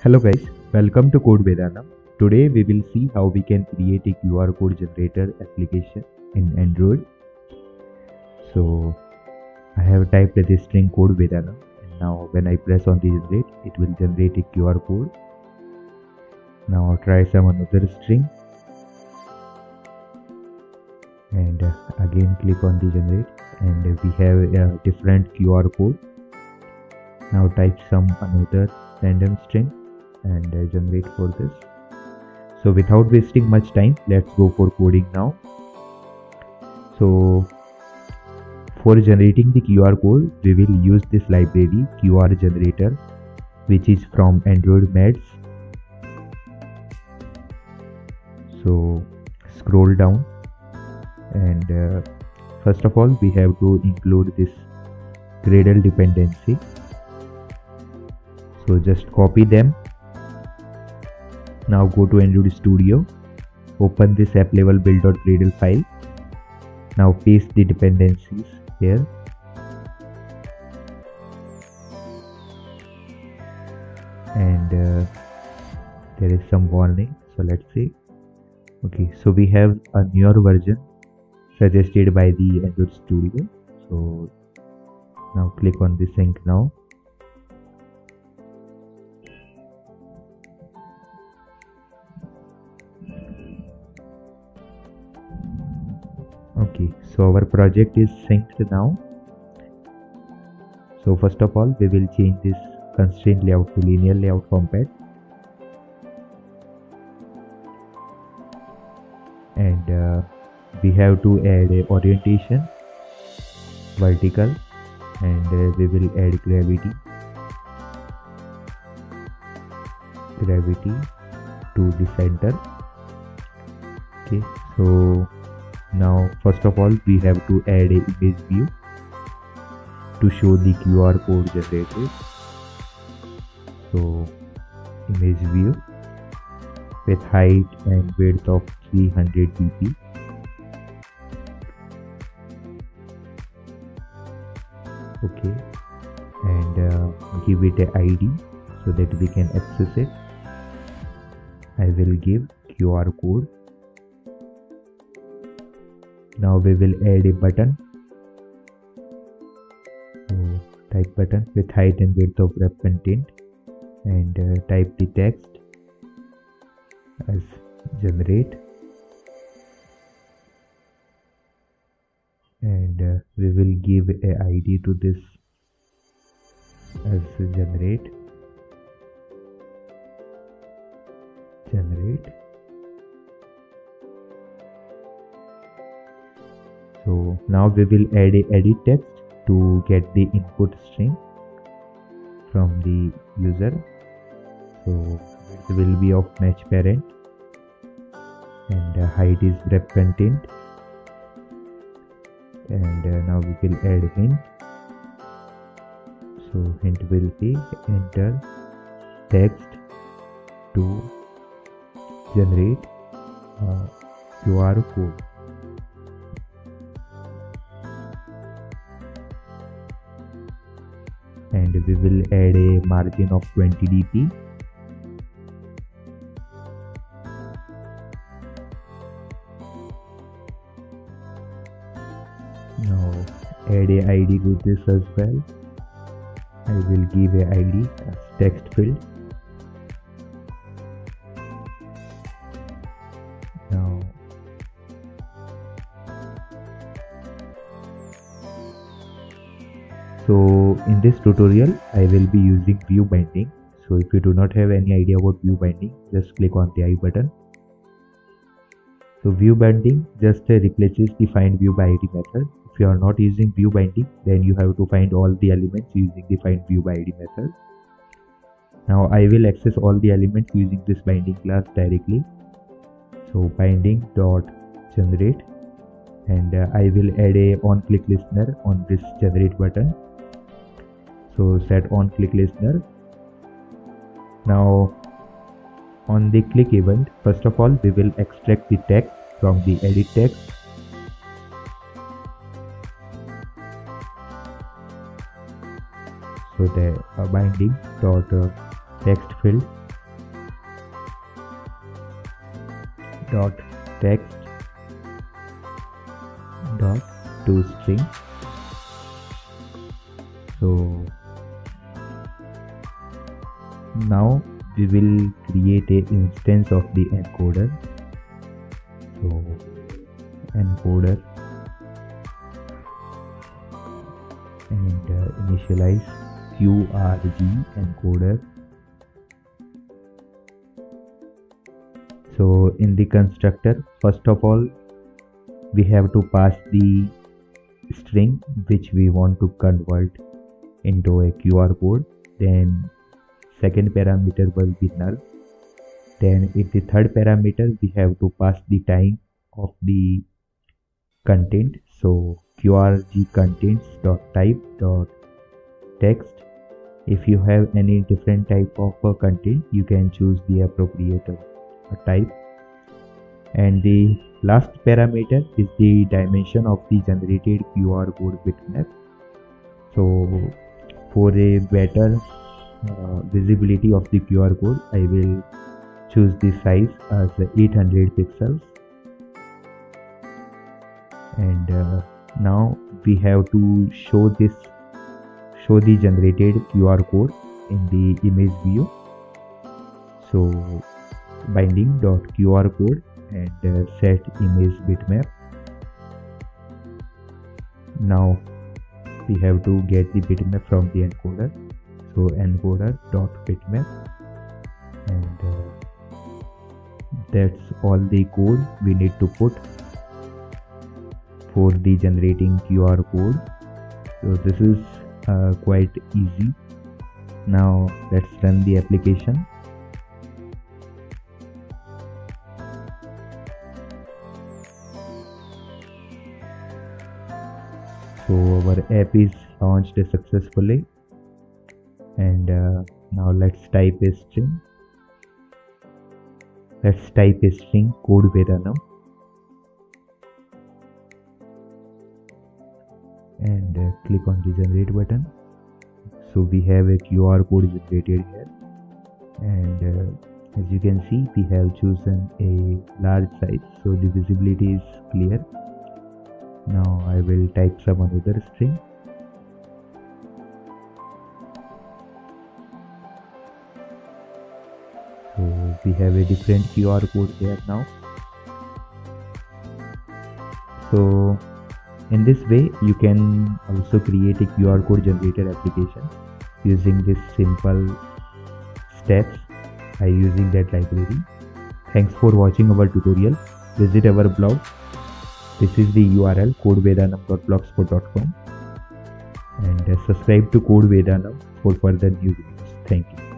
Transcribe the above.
Hello guys, welcome to Code Vedana. Today we will see how we can create a QR code generator application in Android. So I have typed the string Code Vedana, and now when I press on the generate, it will generate a QR code. Now try some another string and again click on the generate, and we have a different QR code. Now type some another random string and generate for this. So without wasting much time, let's go for coding now. So for generating the QR code, we will use this library QR generator, which is from Android Mads. So scroll down, and first of all we have to include this Gradle dependency. So just copy them. Now go to Android Studio, open this app level build.gradle file. Now paste the dependencies here. And there is some warning, so let's see. Okay, so we have a newer version suggested by the Android Studio. So now click on the sync now. Okay, so our project is synced now. So first of all we will change this constraint layout to linear layout compact, and we have to add a orientation vertical, and we will add gravity to the center. Okay, so now first of all we have to add a image view to show the QR code generated. So image view with height and width of 300 dp. Okay, and give it a ID so that we can access it. I will give QR code. Now we will add a button. So type button with height and width of wrap content, and type the text as generate, and we will give a ID to this as generate. So now we will add a edit text to get the input string from the user. So it will be of match parent, and height is wrap content, and now we will add hint. So hint will be enter text to generate QR code. And we will add a margin of 20 dp. Now add a ID to this as well. I will give a ID as text field. Now so in this tutorial I will be using view binding. So if you do not have any idea about view binding, just click on the I button. So view binding just replaces the find view by ID method. If you are not using view binding, then you have to find all the elements using the find view by ID method. Now I will access all the elements using this binding class directly. So binding dot generate, and I will add a on click listener on this generate button. So set on click listener. Now on the click event, first of all we will extract the text from the edit text. So the binding dot text field dot text dot toString. So now we will create a instance of the encoder. So encoder and initialize QRG encoder. So in the constructor, first of all, we have to pass the string which we want to convert into a QR code. Then second parameter will be null. Then in the third parameter, we have to pass the time of the content. So QRG contents dot type dot text. If you have any different type of content, you can choose the appropriate type. And the last parameter is the dimension of the generated QR code bitmap. So for a better visibility of the QR code, I will choose the size as 800 pixels. And now we have to show the generated QR code in the image view. So binding.QR code and set image bitmap. Now we have to get the bitmap from the encoder. So encoder.bitmap, and that's all the code we need to put for the generating QR code. So this is quite easy. Now let's run the application. So our app is launched successfully, and now let's type a string. Let's type a string CodeVedanam and click on the generate button. So we have a QR code generated here, and as you can see, we have chosen a large size, so the visibility is clear. Now I will type some another string. So we have a different QR code there now. So in this way, you can also create a QR code generator application using this simple steps by using that library. Thanks for watching our tutorial. Visit our blog. This is the URL codevedanam.blogspot.com, and subscribe to CodeVedanam for further new videos. Thank you.